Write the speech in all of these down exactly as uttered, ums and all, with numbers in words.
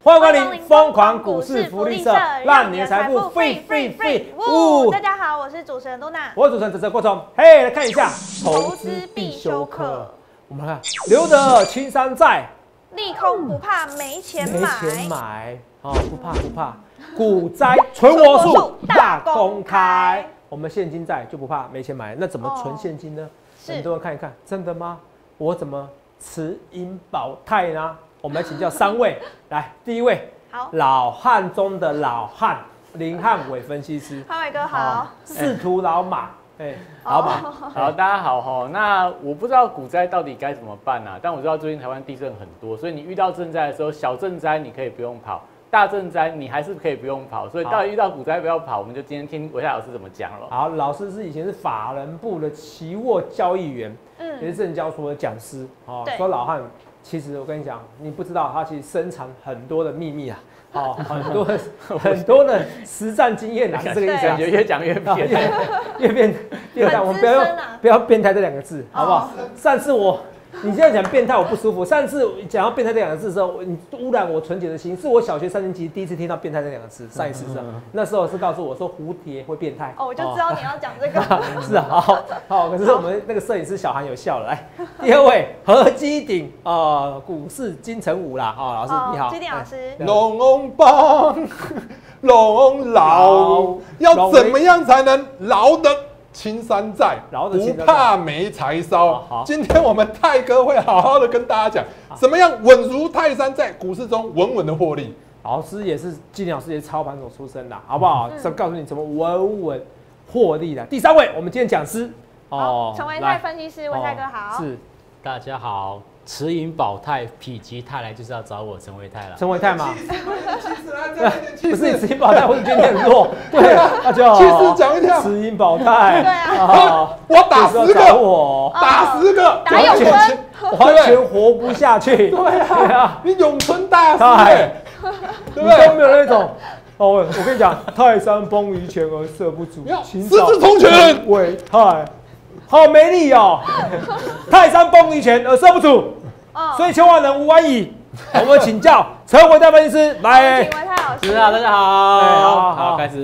欢迎光临疯狂股市福利社，让你的财富 free free free。 呜！大家好，我是主持人露娜， 我是主持人泽泽郭聪。嘿，来看一下投资必修课。我们看留得青山在， 利空不怕没钱买， 没钱买哦，不怕不怕。股灾存活数大公开，我们现金在就不怕没钱买，那怎么存现金呢？哦、很多人看一看，真的吗？我怎么持盈保泰呢？我们来请教三位，来，第一位， 好， 老汉中的老汉林汉伟分析师， 汉伟哥好， 仕途老马，哎、欸，老马， 好，大家好哈。那我不知道股灾到底该怎么办啊，但我知道最近台湾地震很多，所以你遇到震灾的时候，小震灾你可以不用跑，大震灾你还是可以不用跑，所以到底遇到股灾不要跑，我们就今天听维泰老师怎么讲了。 好，老师是以前是法人部的期货交易员，嗯，也是证交所的讲师，哦，说老汉。其实我跟你讲，你不知道他其实深藏很多的秘密啊，哦，很多的很多的实战经验啊，是这个意思。 感觉越讲越变， 越变越变。我们不要用不要变态这两个字，好不好？上次我你现在讲变态我不舒服，上次讲到变态这两个字的时候，你污染我纯洁的心，是我小学三年级第一次听到变态这两个字。上一次是那时候是告诉我说蝴蝶会变态。 哦，我就知道你要讲这个。 是啊，好，好，可是我们那个摄影师小韩有笑了。来，第二位何基鼎啊，股市金城武啦，啊，老师你好， 基鼎老师。 龙龙帮，龙老，要怎么样才能牢得青山在，不怕没柴烧。今天我们泰哥会好好的跟大家讲，怎么样稳如泰山，在股市中稳稳的获利。 老师也是基鼎老师也是操盘手出身的，好不好？是、嗯、告诉你怎么稳稳获利的。第三位，我们今天讲师哦，陈维泰分析师，维泰哥好。 是，大家好。持盈保泰，否极泰来，就是要找我陈维泰了。 陈维泰吗？ 气不是你持盈保泰，或者今天很弱，对，那就气势讲一下。 持盈保泰， 对啊， 我打十个， 我打十个， 打永春， 完全活不下去。 对啊，你永春大师， 对不对？都没有那种。哦，我跟你讲，泰山崩于前而色不足， 狮子冲拳， 维泰。好没力哦！泰山崩于前而色不足，所以千万人无完矣。我们请教陈维泰分析师来。 请维泰老师。 是啊，大家好，好，好，开始。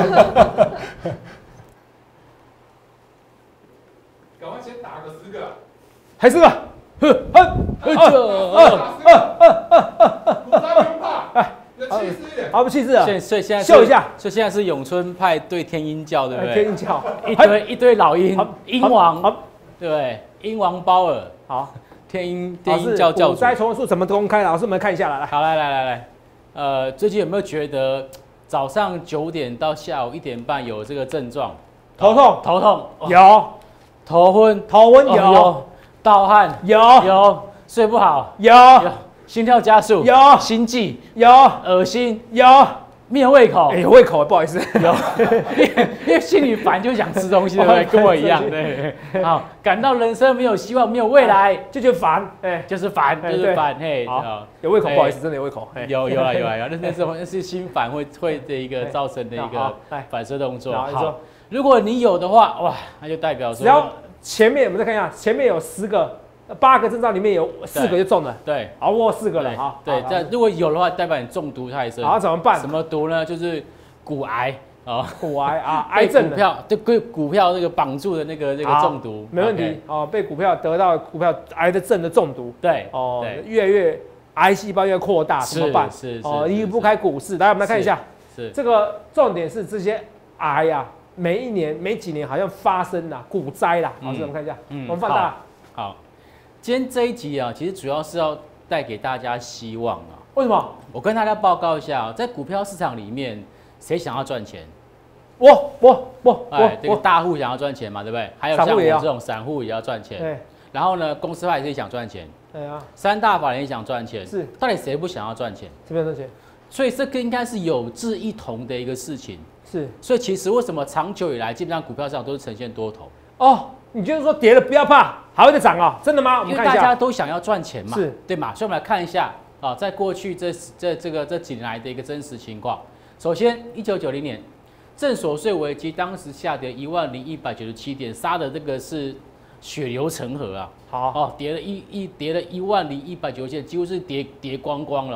赶快先打个十个， 还是个，哼哼， 二二二二，不用怕，哎。 好，不气势啊！ 所以现在秀一下， 所以现在是咏春派对天鹰教，对不对？ 天鹰教， 一堆一堆老鹰，鹰王，对不对？鹰王包尔， 好， 天鹰天鹰教教主。 股灾重数怎么公开？老师，我们看一下来， 好，来来来来，呃，最近有没有觉得早上九点到下午一点半有这个症状？ 头痛， 头痛有， 头昏， 头昏有， 盗汗有， 有，睡不好有。 心跳加速有， 心悸有， 恶心有， 没有胃口， 哎、欸，胃口不好意思， 有，因为心里烦就想吃东西，对不对？跟我一样，对，好，感到人生没有希望，没有未来， 就觉得烦，哎， 就是烦，就是烦，嘿， 好，有胃口不好意思，真的有胃口， 有有啊有啊有，那那是那是心烦会会的一个造成的一个反射动作。好，如果你有的话，哇，那就代表说， 只要前面我们再看一下，前面有十个。八个症状里面有四个就中了， 对， 熬过四个了哈。 对，但如果有的话，代表你中毒太深。 好，怎么办？ 什么毒呢？就是骨癌啊， 骨癌啊，癌症股票对股股票那个绑住的那个那个中毒， 没问题哦。被股票得到股票癌的症的中毒， 对哦，越来越癌细胞越扩大，怎么办？ 是哦，离不开股市。来，我们来看一下， 是这个重点是这些癌呀，每一年每几年好像发生啦股灾啦。老师，我们看一下，我们放大， 好。今天这一集啊，其实主要是要带给大家希望啊。 为什么？ 我跟大家报告一下啊，在股票市场里面，谁想要赚钱？ 我我我哎，这个大户想要赚钱嘛，对不对？还有像我这种散户也要赚钱。对。然后呢，公司派也想赚钱。对啊。三大法人也想赚钱。是。到底谁不想要赚钱？ 谁不想赚钱？ 所以这个应该是有志一同的一个事情。 是。 所以其实为什么长久以来，基本上股票市场都是呈现多头？ 哦。你就是说跌了不要怕，还会再涨啊？真的吗？我们看一下， 因为大家都想要赚钱嘛， 是对嘛？所以我们来看一下啊，在过去这这这个这几年来的一个真实情况。首先，一九九零年正所税危机，当时下跌一万零一百九十七点，杀的这个是血流成河啊！ 好哦，跌了一一跌了一万零一百九十七点，几乎是跌跌光光了、哦。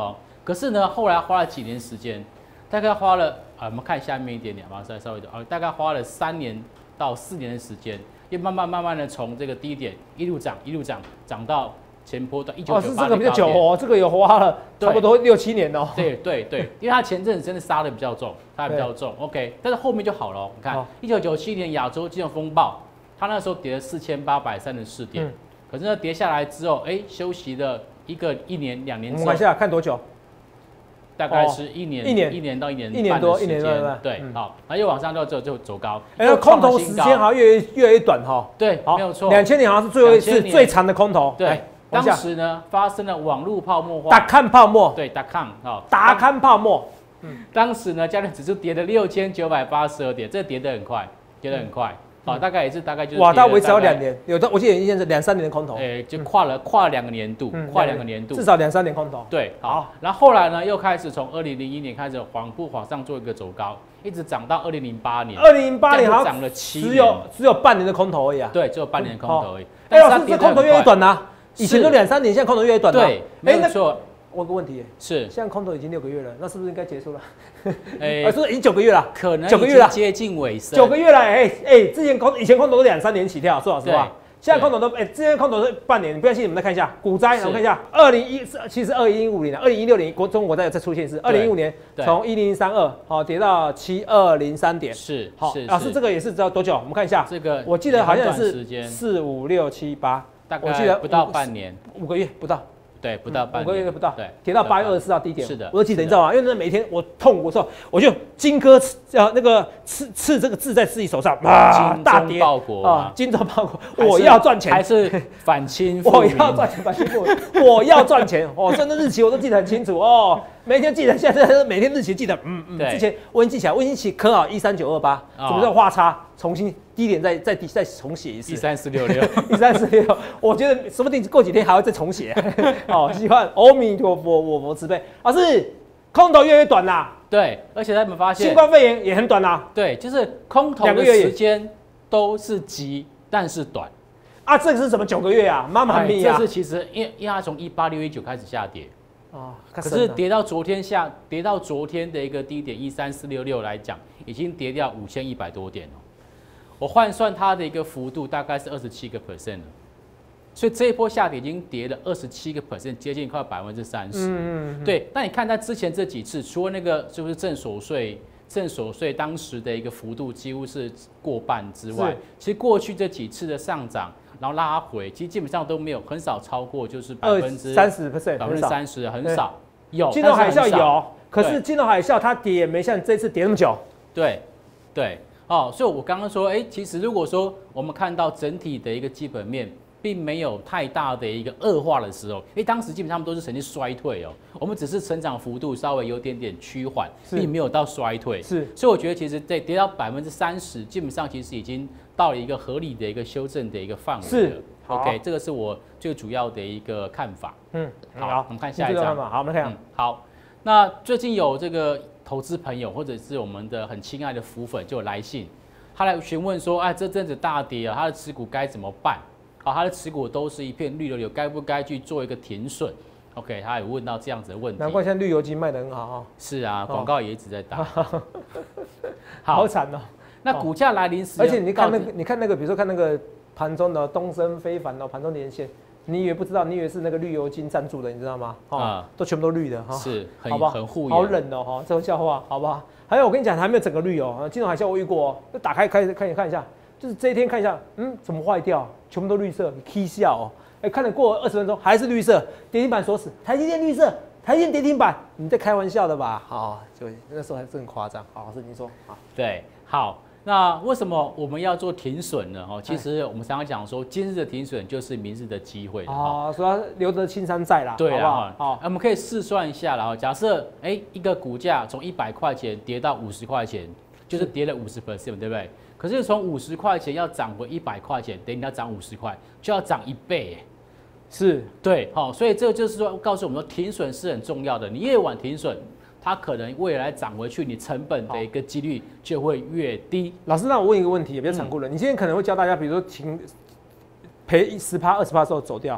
可是呢，后来花了几年时间，大概花了啊，我们看下面一点点，马上稍微的啊，大概花了三年到四年的时间，又慢慢慢慢的从这个低点一路涨，一路涨，涨到前波段一九九八。哦， 是这个比较久哦，这个有花了差不多六七年哦。 对对对，因为它前阵子真的杀的比较重，杀的比较重 ，OK， 但是后面就好了、哦。你看，一九九七年亚洲金融风暴，它那时候跌了四千八百三十四点，嗯、可是呢跌下来之后，哎，休息了一个一年两年之后， 我们看一下看多久。 大概是一年、 一年、 一年到一年一年多、一年多， 对，好，然后又往上就就就走高。 哎，空头时间好像越越来越短哈。 对，没有错。 两千年好像是最后一次最长的空头。 对，当时呢发生了网络泡沫化， 达康泡沫。 对，达康啊， 达康泡沫。 嗯，当时呢，加权指数跌了六千九百八十二点，这跌得很快，跌得很快。啊，大概也是大概就是哇，它维持了两年，有的我记得以前是两三年的空头， 哎，就跨了跨了两个年度，跨两个年度， 至少两三年空头。 对，好，然后后来呢，又开始从二零零一年开始缓步往上做一个走高，一直涨到二零零八年。 二零零八年好像涨了七年， 只有只有半年的空头而已啊。 对，只有半年的空头而已。 哎，老师，这空头越来越短呐，以前都两三年，现在空头越来越短。 对，没有错。 我有个问题， 是现在空头已经六个月了，那是不是应该结束了？ 哎， 是不是已经九个月了？ 可能九个月了， 接近尾声。 九个月了，哎哎，之前空以前空头都两三年起跳，说老实话，现在空头都哎，之前空头是半年，你不要信，你们再看一下股灾，我们看一下，二零一其实二零一五年，二零一六年国中国再再出现一次，二零一五年从一零三二好跌到七二零三点， 是好，老师这个也是知道多久？我们看一下， 这个我记得好像是四五六七八， 大概我记得不到半年， 五个月不到。 对，不到半年， 五个月不到， 对， 跌到八月二十四号低点， 是的， 我都记得，你知道吗？因为那每天我痛苦的时候，我就金哥呃那个刺刺这个字在自己手上啊，大跌报国啊，精忠报国，我要赚钱， 还是反清复明，我要赚钱，反清复明，我要赚钱哦，真的日期我都记得很清楚哦，每天记得，现在每天日期记得，嗯嗯，之前我已经记起来，我已经起刻好一三九二八，怎么叫画叉，重新。低点再再再重写一次， 一三四六六， 一三四六，我觉得说不定过几天还会再重写。哦，希望阿弥陀佛，我佛慈悲。老师，空头越来越短啦。 对，而且他们发现新冠肺炎也很短啦。 对，就是空头的时间都是急，但是短。 啊，这个是什么九个月啊？妈妈咪啊！ 这是其实因因为它从一八六一九开始下跌。 哦， 可是跌到昨天下，跌到昨天的一个低点一三四六六来讲，已经跌掉五千一百多点哦。我换算它的一个幅度大概是二十七个 percent 了，所以这一波下跌已经跌了二十七个 percent， 接近快百分之三十。嗯嗯。对，那你看它之前这几次，除了那个就是正所税，正所税当时的一个幅度几乎是过半之外，其实过去这几次的上涨，然后拉回，其实基本上都没有很少超过就是百分之三十 percent， 百分之三十很少。有金融海啸有，可是金融海啸它跌也没像这次跌那么久。 对，对。哦，所以我刚刚说，哎，其实如果说我们看到整体的一个基本面并没有太大的一个恶化的时候，因为当时基本上都是呈现衰退哦，我们只是成长幅度稍微有点点趋缓，并没有到衰退。 是， 所以我觉得其实在跌到百分之三十，基本上其实已经到了一个合理的一个修正的一个范围了。 是 ，OK， 这个是我最主要的一个看法。嗯，好，我们看下一张。 好，我们看。 嗯，好，那最近有这个。投资朋友或者是我们的很亲爱的福粉就有来信，他来询问说，哎，这阵子大跌啊，他的持股该怎么办？啊，他的持股都是一片绿油油，该不该去做一个停损 ？OK， 他有问到这样子的问题。 难怪现在绿油精卖得很好啊。 是啊，广告也一直在打。 好惨哦。 那股价来临时， 而且你看那个，你看那个，比如说看那个盘中的东升非凡哦，盘中连线。你以为不知道？你以为是那个绿油精赞助的，你知道吗？啊、哦，都全部都绿的哈， 是，很好不好？ 很护眼， 好冷哦哈，这个笑话好不好？还有我跟你讲，还没有整个绿哦，金融海啸我遇过哦，就打开开看一看一下，就是这一天看一下，嗯，怎么坏掉？全部都绿色，你 K 笑哦，哎，看了过二十分钟还是绿色，跌停板锁死，台积电绿色，台积电跌停板，你在开玩笑的吧？好，就那时候还是很夸张。好，老师您说，好， 对，好。那为什么我们要做停损呢？哦，其实我们常常讲说，今日的停损就是明日的机会哦，所以要留得青山在啦， 对啊， 好，我们可以试算一下啦。假设哎，一个股价从一百块钱跌到五十块钱，就是跌了五十 percent， 对不对？可是从五十块钱要涨回一百块钱，等于要涨五十块，就要涨一倍， 是， 对，好，所以这个就是说，告诉我们说，停损是很重要的。你越晚停损，它可能未来涨回去，你成本的一个几率就会越低。 老师，那我问一个问题，也比较残酷的，嗯、你今天可能会教大家，比如说停赔十趴、二十趴之后走掉，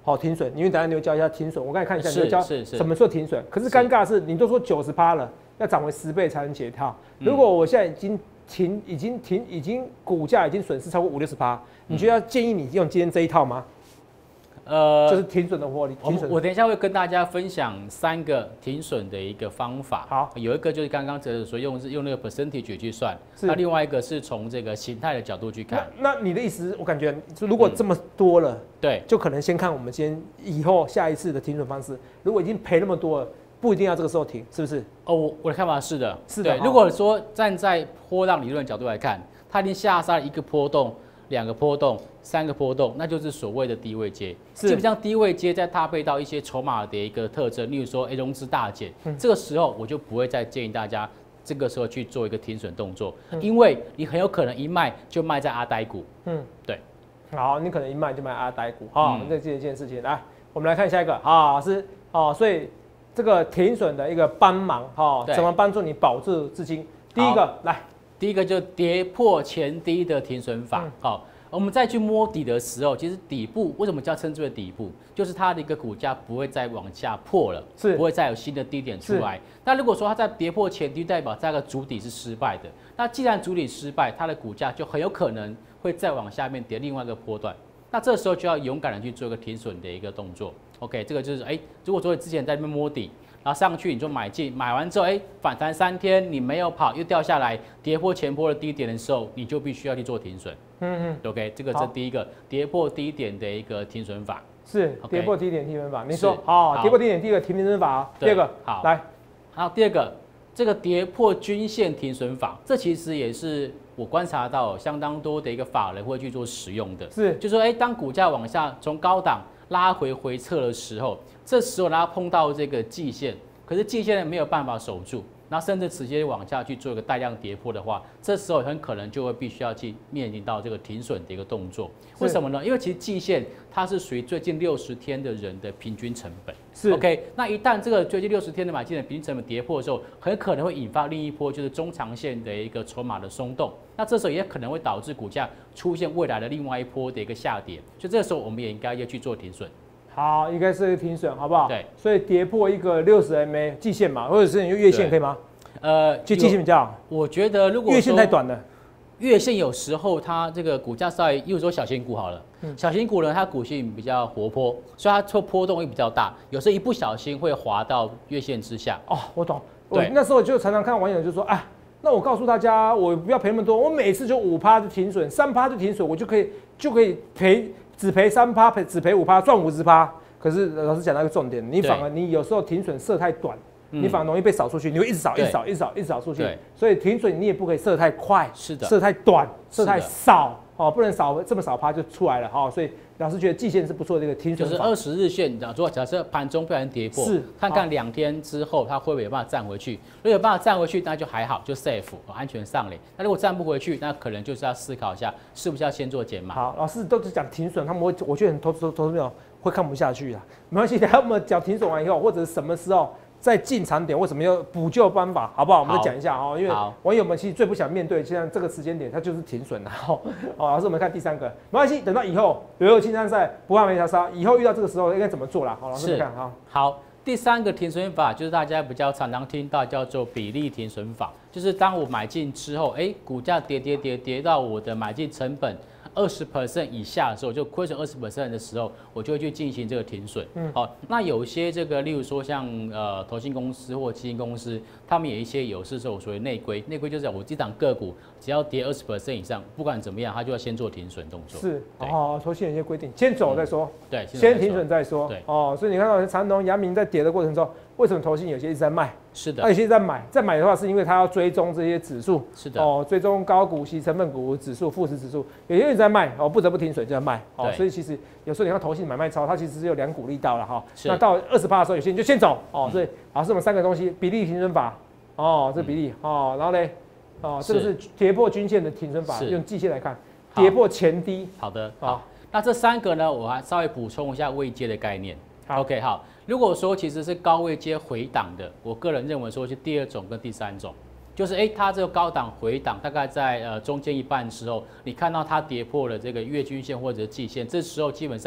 好停损，因为等下你会教一下停损，我刚才看一下，你会教什么时候停损。可是尴尬的是，你都说九十趴了，要涨回十倍才能解套。如果我现在已经停，已经停，已经股价已经损失超过五六十趴，你觉得要建议你用今天这一套吗？呃，就是停损的获利。停损。 我等一下会跟大家分享三个停损的一个方法。好，有一个就是刚刚哲哲说用是用那个 percentage 去算，那另外一个是从这个形态的角度去看。 那, 那你的意思，我感觉如果这么多了，嗯、 对， 就可能先看我们今天以后下一次的停损方式。如果已经赔那么多了，不一定要这个时候停，是不是？ 哦，我我的看法是的， 是的。 如果说站在波浪理论角度来看，它已经下杀了一个波动。两个波动，三个波动，那就是所谓的低位接。基本上低位接再搭配到一些筹码的一个特征，例如说，哎，融资大减，嗯、这个时候我就不会再建议大家这个时候去做一个停损动作，嗯、因为你很有可能一卖就卖在阿呆股。嗯，对。 好，你可能一卖就卖阿呆股。好，嗯、这这件事情，来，我们来看下一个。好，是哦，所以这个停损的一个帮忙，哈，怎么帮助你保住资金？第一个，来。 第一个就跌破前低的停损法，好、嗯，我们再去摸底的时候，其实底部为什么叫称之为底部，就是它的一个股价不会再往下破了，是不会再有新的低点出来。那如果说它在跌破前低，代表这个主底是失败的，那既然主底失败，它的股价就很有可能会再往下面跌另外一个波段，那这时候就要勇敢的去做一个停损的一个动作。OK， 这个就是哎、欸，如果说你之前在那边摸底。然后上去你就买进，买完之后，哎，反弹三天你没有跑，又掉下来，跌破前波的低点的时候，你就必须要去做停损。嗯嗯 ，OK， 这个是第一个跌破低点的一个停损法。 是跌破低点停损法，你说好，跌破低点第一个停损法，第二个好来， 好第二个这个跌破均线停损法，这其实也是我观察到相当多的一个法人会去做使用的。是，就说哎，当股价往下从高档拉回回撤的时候。这时候它碰到这个季线，可是季线没有办法守住，然后甚至直接往下去做一个带量跌破的话，这时候很可能就会必须要去面临到这个停损的一个动作。为什么呢？因为其实季线它是属于最近六十天的人的平均成本。是 OK， 那一旦这个最近六十天的买进的平均成本跌破的时候，很可能会引发另一波就是中长线的一个筹码的松动。那这时候也可能会导致股价出现未来的另外一波的一个下跌。所以这个时候我们也应该要去做停损。 好，应该是一个停损，好不好？ 对， 所以跌破一个六十 M A 季线嘛，或者是你用月线可以吗？呃，就季线比较好。 我觉得如果月线太短了， 月线有时候它这个股价稍微，例如说小型股好了，嗯、小型股呢它股性比较活泼，所以它做波动会比较大，有时候一不小心会滑到月线之下。 哦，我懂。我那时候就常常看网友就说，哎，那我告诉大家，我不要赔那么多，我每次就五趴就停损，三趴就停损，我就可以就可以赔。只赔三趴，赔只赔五趴，赚五十趴。可是老师讲到一个重点，你反而你有时候停损设太短，嗯、你反而容易被扫出去，你会一直扫，一直扫，一直扫，一直扫出去。所以停损你也不可以设太快， 是的， 设太短，设太少，哦，不能少这么少趴就出来了哈、哦。所以老师觉得季线是不错的一个停损， 就是二十日线，讲说假设盘中不小心跌破，是看看两天之后它会不会有办法站回去。如果有办法站回去，那就还好，就 safe 安全上垒。那如果站不回去，那可能就是要思考一下，是不是要先做减码。 好，老师都是讲停损，他们会我觉得很投资投资朋友会看不下去啊。没关系，等下我们讲停损完以后，或者是什么时候再进场点，为什么要补救方法，好不好？我们再讲一下哦，因为网友们其实最不想面对现在这个时间点，它就是停损了。哦，老师，我们看第三个，没关系，等到以后有有青山赛不怕没查杀，以后遇到这个时候应该怎么做啦？好，老师看哈。 好，第三个停损法就是大家比较常常听到叫做比例停损法，就是当我买进之后，哎、欸，股价跌跌跌跌到我的买进成本二十 percent 以下的时候，就亏损二十 percent 的时候，我就会去进行这个停损。嗯，好，那有些这个，例如说像呃投信公司或基金公司，他们有一些有是说所谓内规，内规就是我这档个股只要跌二十 percent 以上，不管怎么样，他就要先做停损动作。 是，哦，投信有一些规定，先走再说。嗯、 对， 先停损再说。 对， 哦，所以你看到长荣、阳明在跌的过程中，为什么投信有些一直在卖？ 是的， 那有些在买，在买的话，是因为他要追踪这些指数， 是的， 哦，追踪高股息成分股指数、富时指数，有些人在卖，哦，不得不停损就在卖，哦，所以其实有时候你看投信买卖超，它其实是有两股力道了哈。那到二十趴的时候，有些人就先走，哦，所以好，是我们三个东西，比例停损法，哦，这比例，哦，然后嘞，哦，这个是跌破均线的停损法，用季线来看，跌破前低。 好的，好，那这三个呢，我还稍微补充一下位阶的概念。OK， 好。如果说其实是高位接回档的，我个人认为说是第二种跟第三种，就是哎、欸，它这个高档回档大概在呃中间一半的时候，你看到它跌破了这个月均线或者季线，这时候基本上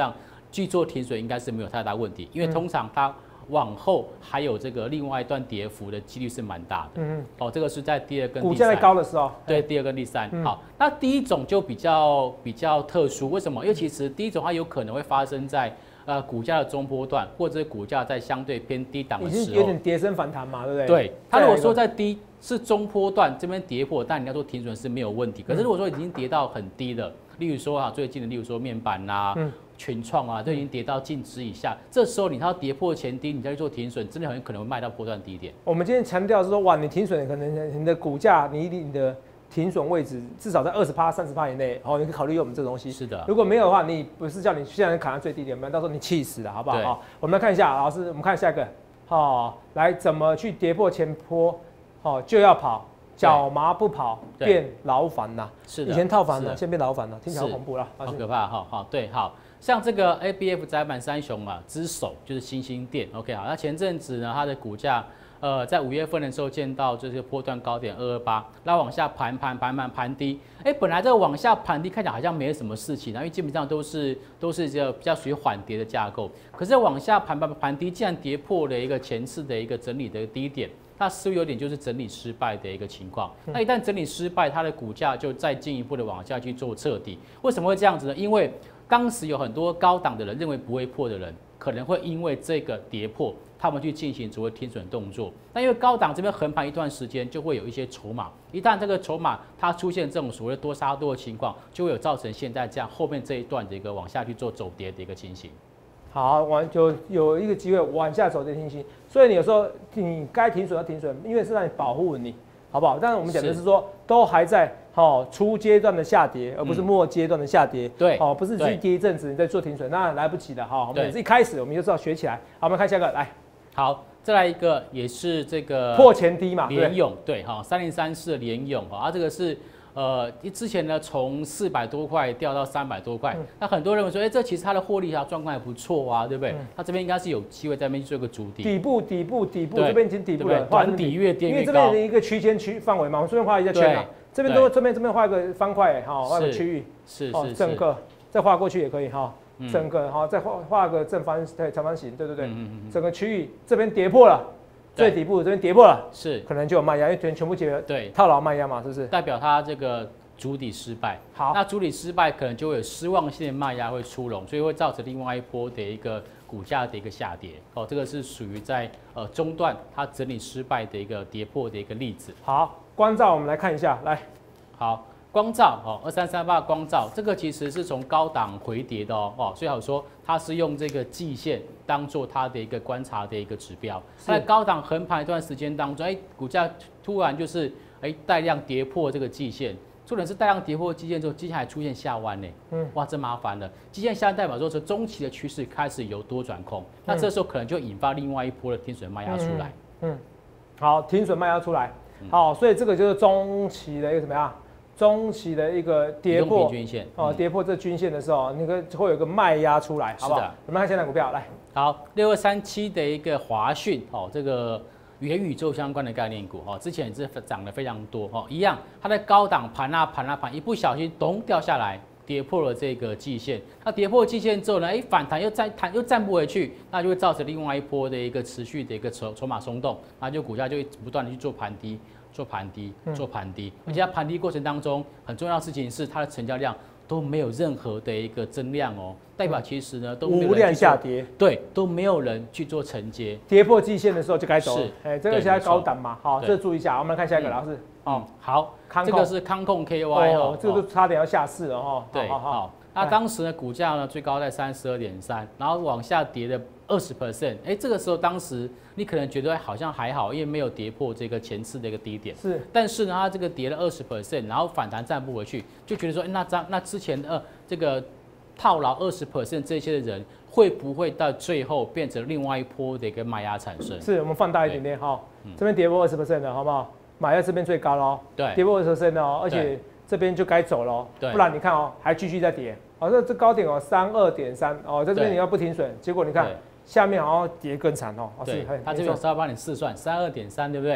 去做停损应该是没有太大问题，因为通常它往后还有这个另外一段跌幅的几率是蛮大的。嗯哦，这个是在第二跟第三。 股价在高的时候。 对，第二跟第三。嗯、好，那第一种就比较比较特殊，为什么？因为其实第一种它有可能会发生在呃股价的中波段，或者股价在相对偏低档的时候， 已经有点跌升反弹嘛，对不对？ 对，它如果说在低是中波段这边跌破，但你要做停损是没有问题。可是如果说已经跌到很低了，例如说啊最近的，例如说面板啦、啊。嗯群创啊，都已经跌到净值以下，这时候你要跌破前低，你再去做停损，真的很可能会卖到波段低点。 我们今天强调是说，哇，你停损可能你的股价，你你的停损位置至少在二十趴、三十趴以内，哦，你可以考虑用我们这个东西。 是的， 如果没有的话，你不是叫你现在砍到最低点，不然到时候你气死了，好不好？好，我们来看一下，老师，我们看下一个，哦，来怎么去跌破前坡，哦，就要跑。脚麻不跑变劳烦呐， 是的， 以前套房了，现在变劳烦了，听起来好恐怖了， 好可怕哈，好对，好像这个 A B F 载板三雄啊，之首就是新兴电 ，OK 好，那前阵子呢，它的股价呃在五月份的时候见到这个波段高点二二八，拉往下盘盘盘盘盘低，哎，本来这个往下盘低看起来好像没什么事情，因为基本上都是都是这个比较属于缓跌的架构，可是往下盘盘盘低，竟然跌破了一个前次的一个整理的低点。那似乎有点就是整理失败的一个情况。那一旦整理失败，它的股价就再进一步的往下去做彻底。为什么会这样子呢？因为当时有很多高档的人认为不会破的人，可能会因为这个跌破，他们去进行所谓停损动作。那因为高档这边横盘一段时间，就会有一些筹码。一旦这个筹码它出现这种所谓多杀多的情况，就会有造成现在这样后面这一段的一个往下去做走跌的一个情形。 好，往就有一个机会往下走的情形，所以你有时候你该停损要停损，因为是让你保护你，好不好？但是我们讲的是说，都还在好、哦、初阶段的下跌，而不是末阶段的下跌。 对， 哦，不是去跌一阵子你再做停损，那来不及的哈。我们一开始我们就知道学起来。好，我们看下一个，来， 好，再来一个也是这个破前低嘛， 联咏对哈，三零三四的联咏哈，啊这个是。呃，之前呢，从四百多块掉到三百多块，嗯、那很多人认为说，哎、欸，这其实它的获利啊状况还不错啊，对不对？嗯、它这边应该是有机会在那边做一个筑底。底部，底部，底部，这边已经底部了， 短底越跌越高。 因为这边的一个区间区范围嘛，我们这边画一下圈啊，这边都这边这边画一个方块，哈，画个区域， 是是整个再画过去也可以哈，嗯、整个哈再画画个正方对长方形，对对对，嗯嗯嗯整个区域这边跌破了。最底部这边跌破了， 是可能就有卖压，因为全全部结对套牢卖压嘛，是不是？ 代表它这个筑底失败。好，那筑底失败可能就会有失望性的卖压会出笼，所以会造成另外一波的一个股价的一个下跌。哦，这个是属于在呃中段它整理失败的一个跌破的一个例子。 好，光照我们来看一下，来， 好。光照哦，二三三八光照，这个其实是从高档回跌的哦，哦，所以好说它是用这个季线当做它的一个观察的一个指标。在高档横盘一段时间当中，哎，股价突然就是哎带量跌破这个季线，重点是带量跌破季线之后，接下来出现下弯呢，嗯，哇，真麻烦了。季线下代表说是中期的趋势开始由多转空，那这时候可能就引发另外一波的停损卖压出来。 嗯，嗯好，停损卖压出来，好，所以这个就是中期的一个怎么样？中期的一个跌破均线哦，跌破这均线的时候，那个会有个卖压出来，好不好？我们看现在股票来， 好，六二三七的一个华讯哦，这个元宇宙相关的概念股哦，之前也是涨得非常多哦，一样，它在高档盘啊盘啊盘，一不小心咚掉下来，跌破了这个季线。它跌破季线之后呢，哎，反弹又再弹又站不回去，那就会造成另外一波的一个持续的一个筹筹码松动，那就股价就会不断的去做盘低。做盘低，做盘低，而且它盘低过程当中，很重要的事情是它的成交量都没有任何的一个增量哦，代表其实呢都无量下跌， 对，都没有人去做承接， 跌破季线的时候就该走了，哎，这个现在高档嘛，好，这注意一下，我们来看下一个老师， 哦，好，这个是康控 K Y 哦， 这个都差点要下市了哈， 对，好，那当时呢股价呢最高在三十二点三，然后往下跌的二十 percent， 哎，这个时候当时你可能觉得好像还好，因为没有跌破这个前次的一个低点。 是， 但是呢，它这个跌了二十 percent， 然后反弹站不回去，就觉得说，哎，那张那之前的、呃、这个套牢二十 percent 这些的人，会不会到最后变成另外一波的一个卖压产生？ 是，我们放大一点点哈，这边跌破二十 percent 的好不好？买在这边最高喽， 对， 跌破二十 percent 哦，而且这边就该走喽，不然你看哦，还继续在跌。哦，这这高点哦，三二点三哦，在这边你要不停损，结果你看下面好像跌更惨哦。 对，它这边有稍微帮你试算，三二点三对不对？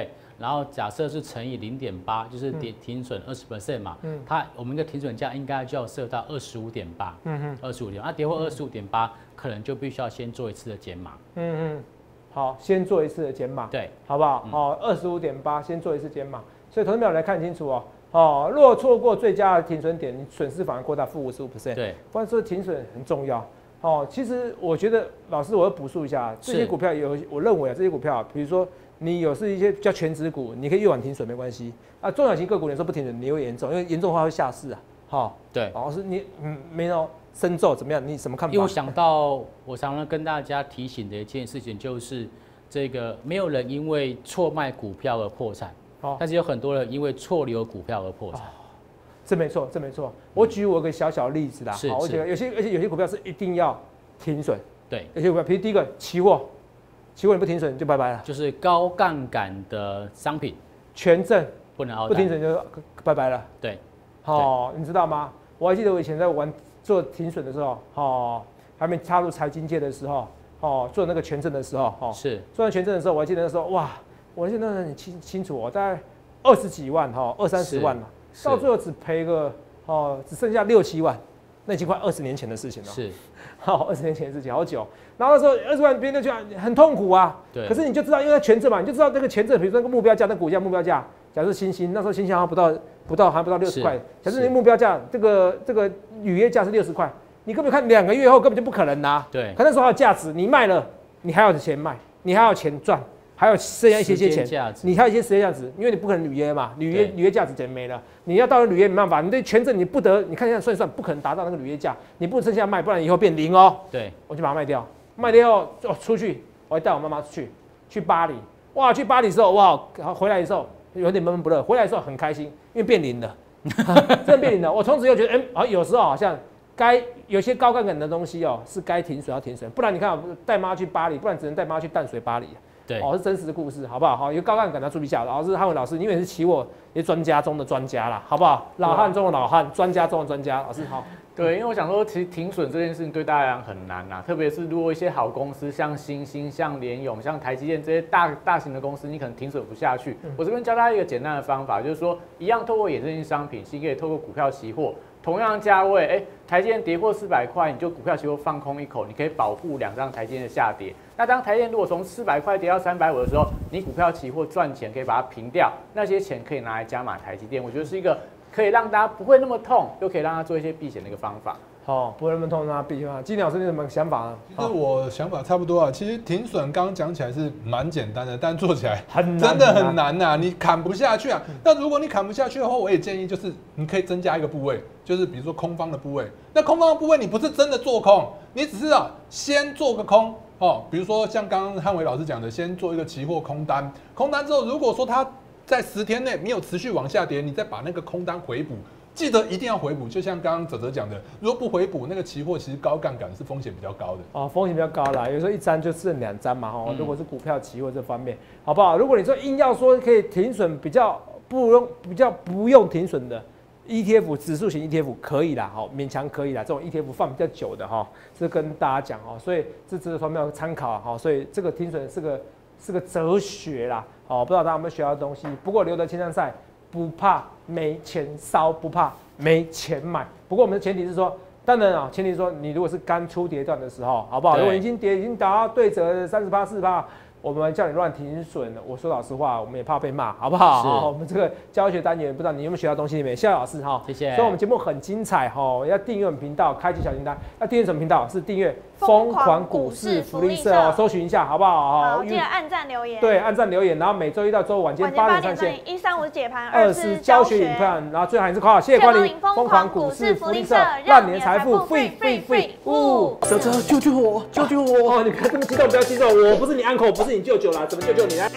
然后假设是乘以零点八，就是跌停损二十 percent 嘛，嗯，它我们一个停损价应该就要设到二十五点八，嗯哼，二十五点，那跌破二十五点八，可能就必须要先做一次的减码， 嗯嗯，好，先做一次的减码， 对， 好不好？好，二十五点八，先做一次减码，所以投资者来看清楚哦。哦，如果错过最佳的停损点，你损失反而扩大负五十五 percent。对，不然说停损很重要。哦，其实我觉得老师我要补述一下，这些股票有，我认为啊，这些股票，比如说你有是一些比较全指股，你可以越晚停损没关系。啊，中小型个股有时候不停损，你会严重，因为严重的话会下市啊。好， 对， 老师你嗯没有深奏怎么样？你什么看法？ 因为我想到，我常常跟大家提醒的一件事情就是，这个没有人因为错卖股票而破产。哦、但是有很多人因为错留股票而破产、哦， 这没错，这没错。我举我一个小小例子啦，好，我觉得有些而且有些股票是一定要停损， 对， 有些股票，比如第一个期货，期货你不停损就拜拜了， 就是高杠杆的商品， 权证不能凹， 不停损就拜拜了， 对， 好、哦，你知道吗？我还记得我以前在玩做停损的时候，哦，还没踏入财经界的时候，哦，做那个权证的时候，哦， 是做那权证的时候，我还记得那时候哇。我现在很清清楚，我大概二十几万哈，二三十万嘛，到最后只赔个哦，只剩下六七万，那已经快二十年前的事情了。是，好，二十年前的事情，好久。然后那时候二十万，别人就觉得很痛苦啊。对。可是你就知道，因为权证嘛，你就知道那个权证，比如说那个目标价，那股价目标价，假设新兴那时候新兴好像不到不到还不到六十块，假设你目标价这个这个履约价是六十块，你根本看两个月后根本就不可能拿。对。可那时候还有价值，你卖了，你还有钱卖，你还有钱赚。还有剩下一些些钱，你还有一些时间价值，因为你不可能履约嘛，履约履约价值钱没了，你要到了履约没办法，你对权证你不得，你看一下算一算，不可能达到那个履约价，你不能剩下卖，不然以后变零哦。对，我就把它卖掉，卖掉后哦出去，我还带我妈妈出去，去巴黎，哇，去巴黎的时候哇，回来的时候有点闷闷不乐，回来的时候很开心，因为变零了，真的变零了，我从此又觉得，哎、欸，啊有时候好像该有些高杠杆的东西哦，是该停损要停损，不然你看带妈去巴黎，不然只能带妈去淡水巴黎。对，哦，是真实的故事，好不好？好，有高杠杆要注意一下。然后是汉文老师，因为是期货也专家中的专家啦，好不好？老汉中的老汉，专家中的专家，老师好。 对，因为我想说，其实停损这件事情对大家来讲很难呐，特别是如果一些好公司，像新兴、像联咏、像台积电这些大大型的公司，你可能停损不下去。嗯、我这边教大家一个简单的方法，就是说，一样透过衍生性商品，其实可以透过股票期货。同样价位，哎、欸，台积电跌破四百块，你就股票期货放空一口，你可以保护两张台积电的下跌。那当台积电如果从四百块跌到三百五的时候，你股票期货赚钱可以把它平掉，那些钱可以拿来加码台积电。我觉得是一个可以让大家不会那么痛，又可以让他做一些避险的一个方法。 好，不会那么痛，让他避险。金老师，你有什么想法呢？ 其实我想法差不多啊。其实停损刚刚讲起来是蛮简单的，但做起来很真的很难呐、啊。你砍不下去啊。那如果你砍不下去的话，我也建议就是你可以增加一个部位，就是比如说空方的部位。那空方的部位你不是真的做空，你只是啊先做个空哦。比如说像刚刚汉伟老师讲的，先做一个期货空单，空单之后，如果说它在十天内没有持续往下跌，你再把那个空单回补。记得一定要回补，就像刚刚哲哲讲的，如果不回补，那个期货其实高杠杆是风险比较高的哦，风险比较高啦。有时候一张就剩两张嘛，哈、嗯。如果是股票期货这方面，好不好？如果你说硬要说可以停损，比较不用比较不用停损的 E T F 指数型 E T F 可以啦，哈，勉强可以啦。这种 E T F 放比较久的哈，是跟大家讲哦，所以这这方面要参考哈。所以这个停损是个是个哲学啦，哦，不知道大家有没有学到东西？不过留得青山在。不怕没钱烧，不怕没钱买。不过我们的前提是说，当然啊，前提是说你如果是刚出跌段的时候，好不好？如果已经跌已经达到对折三十趴、四十趴，我们叫你乱停损，我说老实话，我们也怕被骂，好不好？好，我们这个教学单元，不知道你有没有学到东西里面？谢谢老师哈，谢谢。所以我们节目很精彩哈，要订阅我们频道，开启小铃铛。要订阅什么频道？是订阅疯狂股市福利社哦，搜寻一下好不好？ 好，记得按赞留言。 对，按赞留言，然后每周一到周五晚间八点上线。 一三五解盘， 二是教学影片，然后最后还是括号，谢谢光临疯狂股市福利社，让你的财富 free free free。呜， 哲哲救救我，救救我！ 哦，你不要这么激动，不要激动，我不是你 uncle， 不是你舅舅啦，怎么救救你呢？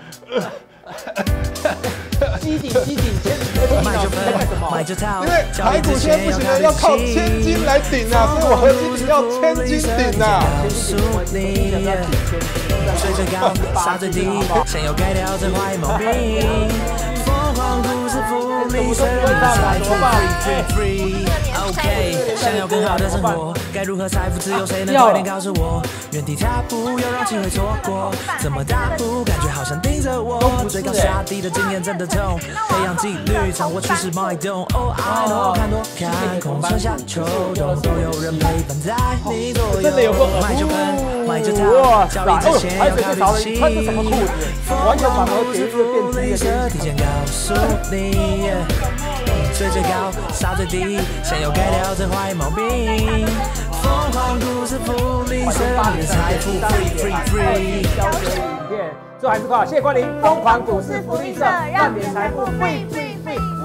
机顶机顶千金，买就分， 买就套。因为台股现在不行了，要靠千金来顶啊，所以我合金要千金顶啊。 睡最高，杀最低，想要改掉这坏毛病。疯狂股市。 福利社，让你的财富 free free free。OK， 想要更好的生活，该如何财富自由？谁能快点告诉我？原地踏步，又让机会错过。怎么大步？感觉好像盯着我。追高杀低的经验真的痛，培养纪律，掌握趋势脉动。Oh I know， 看多看空，春夏秋冬都有人陪伴在你左右。 真的有够买就喷，买就套，交易之前要考虑清。 穿着什么裤子？完全反而给这个电梯的提前告诉你，追最高，杀最低，想要改掉这坏毛病。疯狂股市福利社，让你的财富 free free free。 教学影片，最后还是靠谢谢光临疯狂股市福利社，让你的财富 free free free。